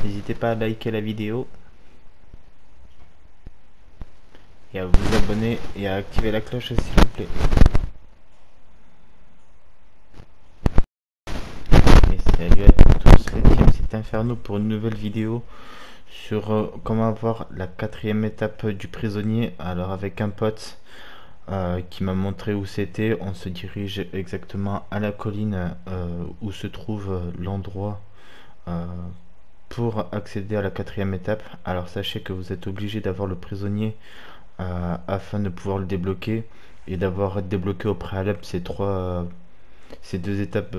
N'hésitez pas à liker la vidéo et à vous abonner et à activer la cloche s'il vous plaît. Et salut à tous les teams, c'est Inferno pour une nouvelle vidéo sur comment avoir la 4e étape du prisonnier. Alors avec un pote qui m'a montré où c'était, on se dirige exactement à la colline où se trouve l'endroit pour accéder à la 4e étape. Alors sachez que vous êtes obligé d'avoir le prisonnier afin de pouvoir le débloquer et d'avoir débloqué au préalable ces deux étapes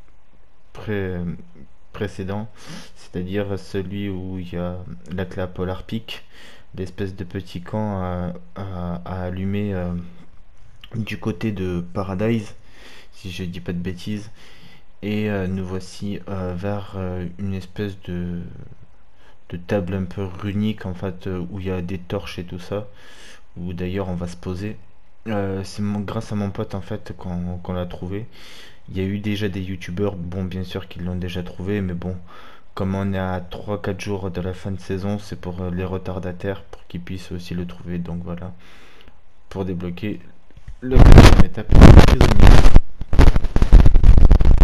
précédents, c'est-à-dire celui où il y a la clé à Polar Peak, l'espèce de petit camp à allumer du côté de Paradise, si je dis pas de bêtises, et nous voici vers une espèce de table un peu runique en fait, où il y a des torches et tout ça, où d'ailleurs on va se poser. C'est grâce à mon pote en fait qu'on l'a trouvé. Il y a eu déjà des youtubeurs, bon bien sûr qu'ils l'ont déjà trouvé, mais bon, comme on est à 3-4 jours de la fin de saison, c'est pour les retardataires, pour qu'ils puissent aussi le trouver. Donc voilà, pour débloquer le deuxième étape du prisonnier.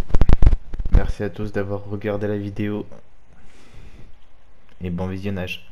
Merci à tous d'avoir regardé la vidéo et bon visionnage.